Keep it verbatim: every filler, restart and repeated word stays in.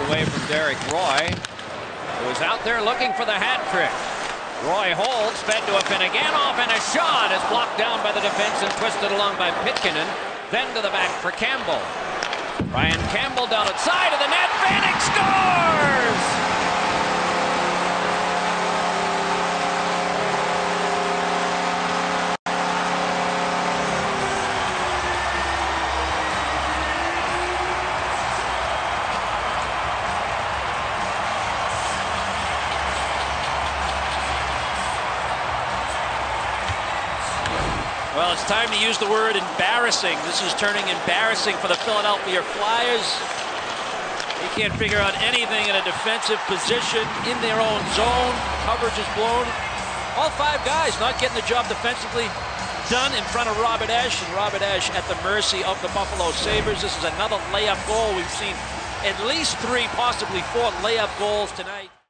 away from Derek Roy, who was out there looking for the hat trick. Roy holds, fed to Afinogenov, and a shot is blocked down by the defense and twisted along by Pitkanen. Then to the back for Campbell. Ryan Campbell down outside of the net. Vanek scores! Well, it's time to use the word embarrassing. This is turning embarrassing for the Philadelphia Flyers. They can't figure out anything in a defensive position in their own zone. Coverage is blown. All five guys not getting the job defensively done in front of Robert Ashe, and Robert Ashe at the mercy of the Buffalo Sabres. This is another layup goal. We've seen at least three, possibly four layup goals tonight.